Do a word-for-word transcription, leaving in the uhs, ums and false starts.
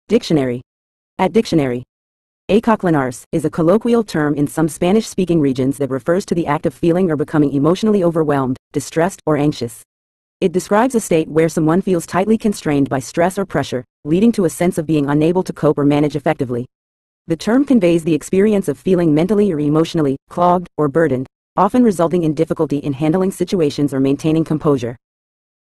Dictionary. At dictionary. Achoclonarse is a colloquial term in some Spanish-speaking regions that refers to the act of feeling or becoming emotionally overwhelmed, distressed, or anxious. It describes a state where someone feels tightly constrained by stress or pressure, leading to a sense of being unable to cope or manage effectively. The term conveys the experience of feeling mentally or emotionally clogged or burdened, often resulting in difficulty in handling situations or maintaining composure.